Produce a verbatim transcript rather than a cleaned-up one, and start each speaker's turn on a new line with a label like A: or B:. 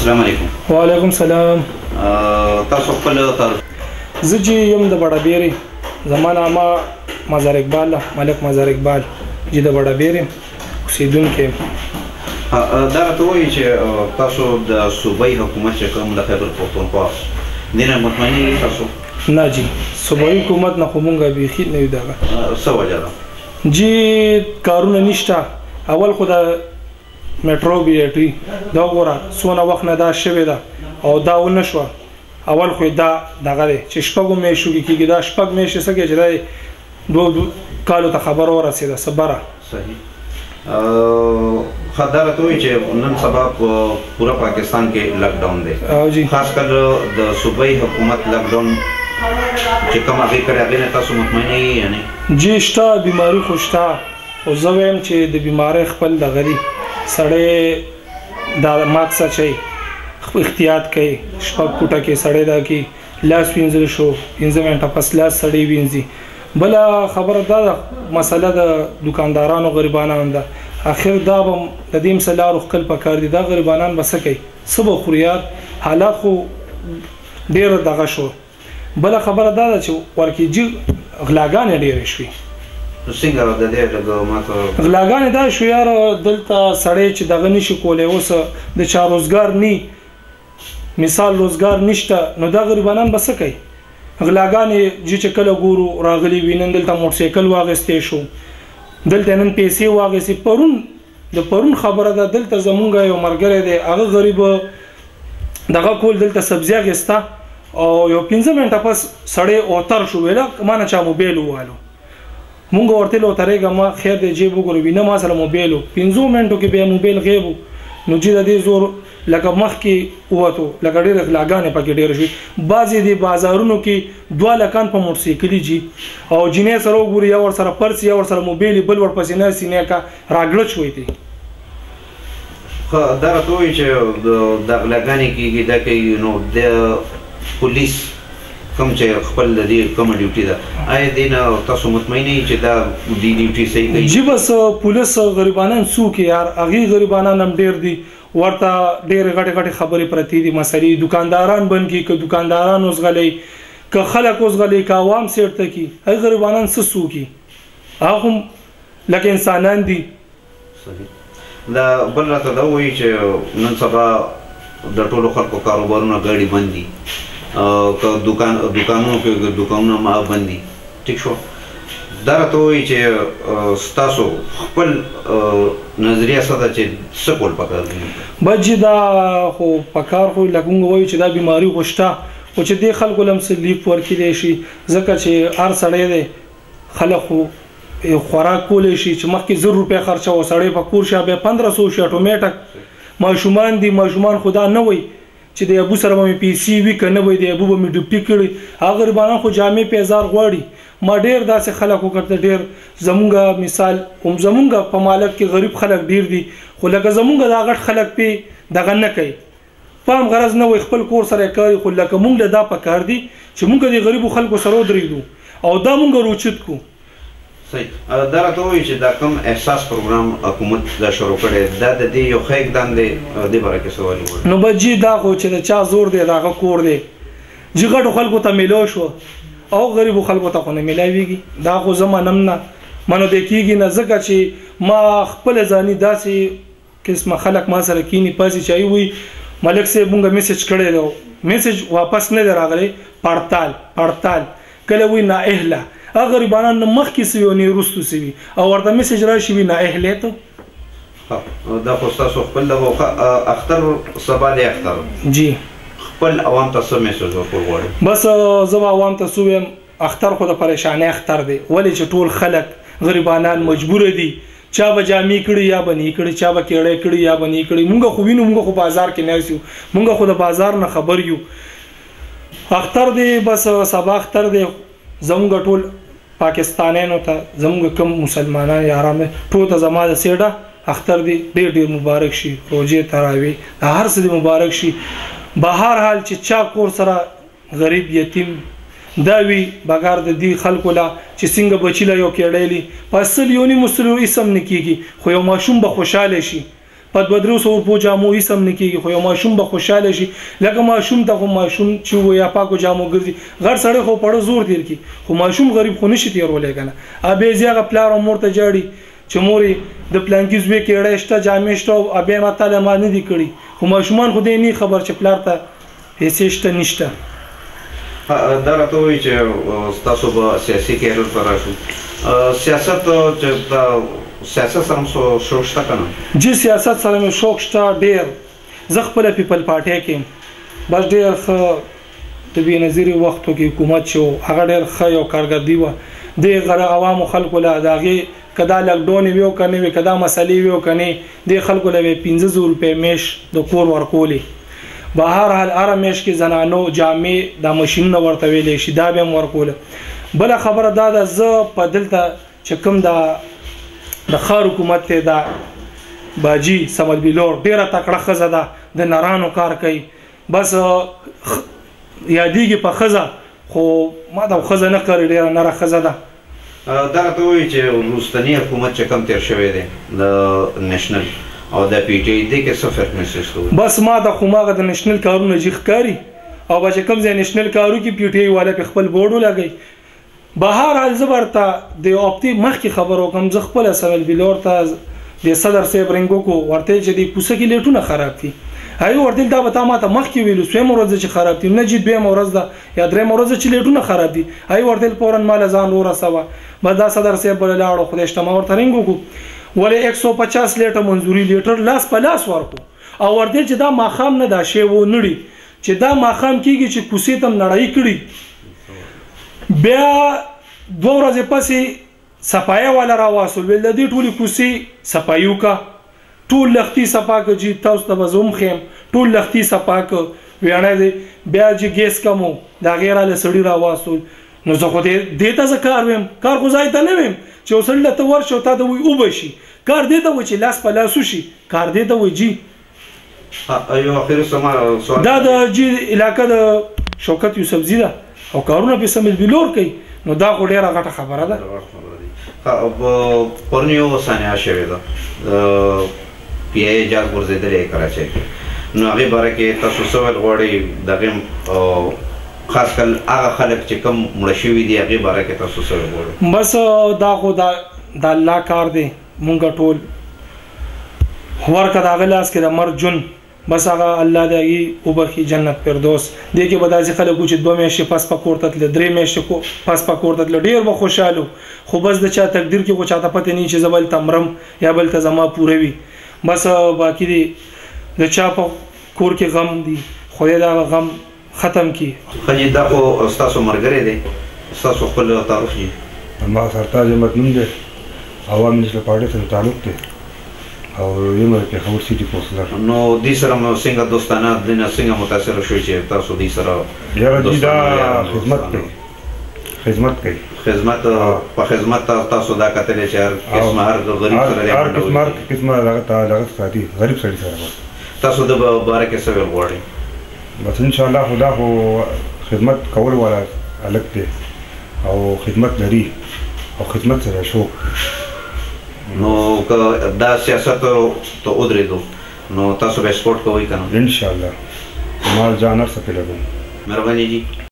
A: السلام علیکم.
B: وعلیکم سلام.
A: تاسو خپل تعارف؟
B: زه چې یم د بډابیرې، زما نامه مزار اقبال ملک مزار اقبال چې د بډابیرې اوسېدونکی یم.
A: دا راته وایي چې تاسو د صوبایي حکومت چې کوم د خیبر پښتونخوا دې نه مطمئن یې تاسو؟
B: نه جی، صوبایي حکومت نه خو مونږ بیخي نه یو دغه.
A: څه وجه ده؟
B: جی کارونه نشته. اول خو د میټرو بیټري دا وګوره څونه وخت نه دا شوې ده او دا ونه شوه. اول خو دا دغه دی چې شپږو میاشتو کې کېږي، دا شپږ میاشتې څه کوي چې دا دوه کالو ته خبره ورسېده صبره.
A: صحیح. ښه دا راته وایي چې نن سبا په پوره پاکستان کې لاکډاون دی، خاص کر د صوبایي حکومت لاکډاون چې کوم هغې کړی هغې نه تاسو مطمئن یې یا نه؟
B: جی شته، بیماري خو شته، خو زه وایم چې د بیمارۍ خپل دغه دی سړی دا ماسک اچوي، احتیاط کوي، شپږ فوټه کې سړی دا کوي، لاس وینځل شو پنځه منټه پس لاس سړی وینځي. بله خبره دا ده مسله د دکاندارانو غریبانانو ده، اخر دا به د دې مسله لارو ښکل پکار دي. دا غریبانان به څه کوي، څه به خوري یار؟ حالات خو ډېره دغه شو. بله خبره دا ده چې ورکېجي غلاګانې ډېرې شوې.
A: څنګه د دې لږ ماته
B: غلاګانې دا شو یار، دلته سړی چې دغه نشي کولی، اوس د چا روزګار نی، مثال روزګار نشته، نو دا غریبانان به څه کوي؟ غلاګانې چې کله ګورو راغلي وي، نن دلته موټرسایکل واخیستی شو، دلته نن پیسې واخیستې. پرون د پرون خبره ده، دلته زمونږ یو ملګری دی، هغه غریب دغه کول دلته سبزي اخیسته او یو پنځه منټه پس سړی اوتر شو، ویله ما نه چا موبایل ووالو. مونږ ورته ویل اوترېږه، ما خیر دی جیب وګورو، وي نه ما سره موبایل و. پنځو منټو کې بیا موبایل غیب و. نو جی د دې زور لکه مخکې ووتو، لکه ډېرې غلاګانې پکې ډېرې شوې. بعضې د بازارونو کې دوه لکان په موټرسایکلي جي او جینۍ سره وګوري، یا ورسره پرس یا ورسره موبایل، بل ورپسې ناستې نیکه راګړچ شوی دی.
A: ښه دا راته وایي چې د غلاګانې کېږي دا کوي، نو د پولیس کوم چې خپل د دې کومه ډیوټي ده، آیا دې نه تاسو مطمئن یې چې دا دې ډیوټي صحیح کوي؟
B: جی بس پولیس غریبانان څوک یار، هغې غریبانان هم ډېر دي، ورته ډېرې غټې غټې خبرې پرتې دي، مسلې دکانداران بند کړي، که دکانداران وزغلي، که خلک وزغلي، که عوام سیټ ته کړي، هغې غریبانان څه څوکي؟ هغه هم لکه انسانان دي.
A: دا بل راته دا ووایي چې نن سبا د ټولو خلکو کاروبارونه ګاډي بند دي، که دکان دکانونو کې دکانونه ما بند دي، ټیک شو. دا راته وایي چې ستاسو خپل نظریه څه ده چې څه کول پکار دي؟
B: بس جي دا خو پکار خو لکه موږ وایو چې دا بیماري خو شته، خو چې دې خلکو له هم څه لیف ورکړی شي، ځکه چې هر سړی دی خلک خو خوراک کولی شي چې مخکې زر روپۍ خرچه و، سړی په کور شي بیا پندره سوه شي اټومیټک. ماشومان دي، ماشومان خو دا نه وایي چې د ابو سره به مې پیسې وي که نه وي، د ابو به مې ډوپټي کړي. هغه غریبانان خو جامې پیزار غواړي. ما ډېر داسې خلک وکړته، ډېر زمونږ مثال هم زمونږ په مالک کې غریب خلک ډېر دي، خو لکه زمونږ دا غټ خلک پې دغه نه کوي، پام غرض نه وي، خپل کور سره کوي. خو لکه مونږ له دا پکار دي چې مونږ د غریبو خلکو سره ودرېږدو او دا مونږ روچت کو.
A: صحیح. دا راته وایي چې دا کوم احساس پروګرام حکومت دا شروع کړی، دا د دې یو ښه اقدام دی، دې باره کې څه وایي؟
B: نو بس جي دا خو چې د چا زور دی، د هغه کور دی، جي غټو خلکو ته میلاو شو او غریبو خلکو ته خو نه میلاویږي. دا خو زه منم نه، منو دی کېږي نه، ځکه چې ما خپله ځاني داسې قسمه خلک ما سره کینی پاسې چې وایي ملک صاحب مونږ میسج کړی دی، میسج واپس نه دی راغلی، پړتال پړتال کله وایي نااهله. هغه غریبانان نه مخکې سوي او نه وروستو سوي او ورته میسج راشي وي نااهله ته.
A: دا خو ستاسو خپل دغه اختر سبا دی اختر
B: جی،
A: خپل عوام ته څه میسج ورکول غواړئ؟
B: بس زه به عوام ته څه ویم، اختر خو د پریشانۍ اختر دی، ولې چې ټول خلک غریبانان مجبوره دي، چا به جامې کړي یا به نه کړي، چا به کیړی کړي یا به نه کړي. مونږ خو وینو، مونږ خو بازار کې ناست یو، مونږ خو د بازار نه خبر یو. اختر دی، بس سبا اختر دی، زمونږ ټول پاکستانیانو ته، زمونږ کم مسلمانان یاران ټول ته زما د سیډه اختر دی ډېر ډېر مبارک شي، روژې تراویح هر څه دی مبارک شي. بهر حال چې چا کور سره غریب یتیم دا وی بګار د دې خلکو لا چې څنګه بچی لا یو کېړېلی په اصل یو نیم مسلو اسم نکېږي، خو یو ماشوم به خوشاله شي په دوه درې سوه روپو جامو هیڅ هم نه کېږي خو یو ماشوم به خوشحاله شي لکه ماشوم ته خو ماشوم چې و یا پاکو جامو ګرځي غټ سړی خو پړه زور تیر کړي خو ماشوم غریب خو نشي تیرولی که نه ابیا یې هغه پلار او مور ته جاړي چې مورې د پلانکي زوی کې اړی شته جامې شته او بیا ما تاله ما نه دي کړي خو ماشومان خو دی نه خبر چې پلار ته پیسې شته نشته.
A: دا راته وایي چې ستاسو به سیاسي کیریر ته راشو سیاست چې سیاست سره مو شوق شته که نه؟
B: جی سیاست سره مې شوق شته ډېر. زه خپله پیپل پارټۍ کې یم بس ډېر ښه د بېنظیرې وختو کې حکومت چې و هغه ډېر ښه یو کارګردي وه دې غره عوامو خلکو له د هغې که دا لاکډاون وي او که نه وي که دا مسلې وي او که نه دې خلکو له به پنځه زره روپۍ میاشت د کور ورکولې به هر حال هره میاشت کې زنانو جامې دا ماشینونه ورته ویلی شي دا به هم ورکوله. بله خبره دا ده زه په دلته چې کوم دا د ښار حکومت دی دا باجي سمد بلور ډېره تکړه ښځه ده د نرانو کار کوي بس یادېږي په ښځه خو ما دا ښځه نه کړې ډېره نره ښځه ده.
A: دا راته وایي چې وروستنی حکومت چې کم تېر شوی دی د نیشنل او د پی ټي آی دې کې څه فرق محسوس کوئ؟
B: بس ما د خو ماغه د نیشنل کارونه جي ښکاري او به چې کوم ځای نیشنل کارو کې پی ټي آی والا په خپل بورډ ولګوي. بهر حال زه ورته د اپتي مخکې خبر وکړم زه خپله سمل بلور ته د صدر صاحب رنګ وکړو ورته چې د کوڅه کې لیټونه خراب دي هغې ورته دا به تا ما ته مخکې ویلو څویمه ورځ چې خراب دي نه جي دویمه ورځ ده یا درېیمه ورځ چې لیټونه خراب دي هغې ورته فورا ماله ځان ورسوه بس دا صدر صاحب بله لاړو خدای شته ما ورته رنګ وکړو ولې یک سو پچاس لیټر منظوري لیټر لاس په لاس ورکو او ورته چې دا ماښام نه دا شی و نړي چې دا ماښام کېږي چې کوڅې ته م نړۍ کړي بیا دوه ورځې پسې صفایه والا راواصل ویل د دې ټولې کوڅې صفایي وکړه ټول لختي صفا که جي تاسو ته به زه هم ښیم ټول لختي صفا که ویاڼی دی بیا چې ګیس کم و د هغې راله سړي راواستول نو زه خو دې ته زه کار ویم کار خو ځای ته نه ویم چې یو سړي له ته ورشي او تا ته وایي اوبه شي کار دې ته وایي چې لاس په لاس وشي کار دې ته وایي جي.
A: یو اخري سوال
B: دا د جي علاقه د شوکت یوسفزي ده او کارونه په سمل بلور کوي نو دا خو ډېره غټه خبره ده.
A: پرون یو ثانیه شوې ده پی آی اجازه ورزېدلی کراچۍ کې نو هغې باره کې تاسو څه ویل غواړئ د هغې خاص کل هغه خلک چې کوم مړه شوي دي هغې باره کې تاسو څه ویل غواړئ؟
B: بس دا خو د الله کار دی مونږ ټول ورکه د هغه لاس کې د مرګ جون بس هغه الله د هغې وبخي جنت فردوس دې کې به داسې خلک وو چې دوه میاشتې پس په کور ته تلله درې میاشتې پس په کور ته تلله ډېر به خوشحاله خو بس د چا تقدیر کې خو چاته پته نه چې زه بل ته مرم یا بل ته زما پوره وي بس باقي دی د چا په کور کې غم دی خدای دا غم ختم کړي.
A: ښه دا خو ستاسو ملګری دی ستاسو خپل تعارف دی؟
C: ما سرتاج احمد نوم دی عوام نیشنل پارټۍ سره تعلق دی او یم د پېښور سیټي کونسلر.
A: نو دوی سره مو څنګه دوستانه دنه څنګه متاثره شوئ چې تاسو دوی سره
C: یاره دوی دا خدمت کوي خدمت کوي
A: خدمت په خدمت تاسو دا کتلی چې هر قسمه هر غریب سره
C: هر قسمه هر قسمه دغه ساتي غریب سړي سره
A: تاسو د باره کې څه ویل غواړئ؟
C: بس انشاءالله خو دا خو خدمت کول والا هلک دی او خدمت لري او خدمت سره شوق
A: نو که دا سیاست ته ودرېدو نو تاسو به سپورټ کوئ که نه؟
C: انشاءالله ما ځان هر څه پې لګوم.
A: مهرباني جي.